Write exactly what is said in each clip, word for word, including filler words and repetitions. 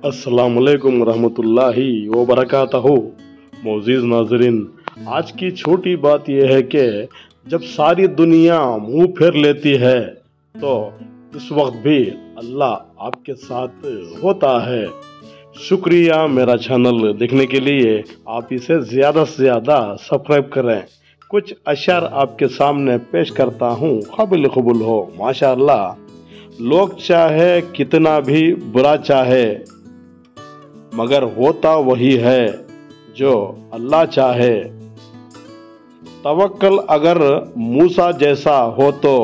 अस्सलामुअलैकुम रहमतुल्लाहि व बरकातहू। मोअज़्ज़िज़ नाज़रीन, आज की छोटी बात यह है कि जब सारी दुनिया मुंह फेर लेती है तो इस वक्त भी अल्लाह आपके साथ होता है। शुक्रिया मेरा चैनल देखने के लिए। आप इसे ज़्यादा से ज़्यादा सब्सक्राइब करें। कुछ अशआर आपके सामने पेश करता हूँ, काबिल कबूल हो माशाअल्लाह। लोग चाहे कितना भी बुरा चाहे, मगर होता वही है जो अल्लाह चाहे। तवक्कल अगर मूसा जैसा हो तो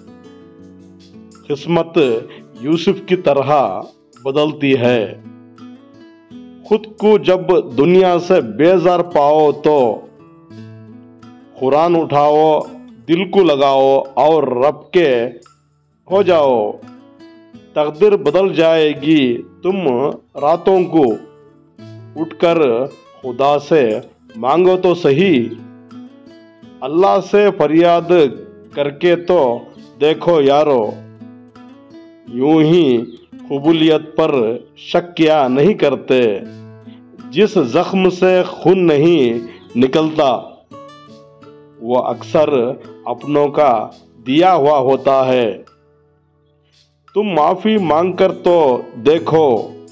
किस्मत यूसुफ की तरह बदलती है। खुद को जब दुनिया से बेजार पाओ तो कुरान उठाओ, दिल को लगाओ और रब के हो जाओ। तकदीर बदल जाएगी, तुम रातों को उठकर खुदा से मांगो तो सही। अल्लाह से फरियाद करके तो देखो यारो, यूं ही कबूलियत पर शक क्या नहीं करते। जिस जख्म से खून नहीं निकलता वो अक्सर अपनों का दिया हुआ होता है। तुम माफ़ी मांगकर तो देखो,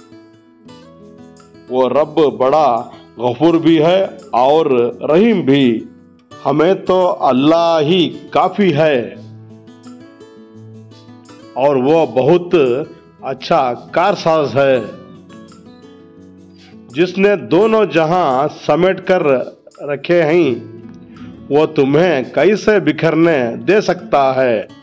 वो रब बड़ा गफूर भी है और रहीम भी। हमें तो अल्लाह ही काफ़ी है और वो बहुत अच्छा कारसाज है, जिसने दोनों जहां समेट कर रखे हैं। वो तुम्हें कैसे बिखरने दे सकता है।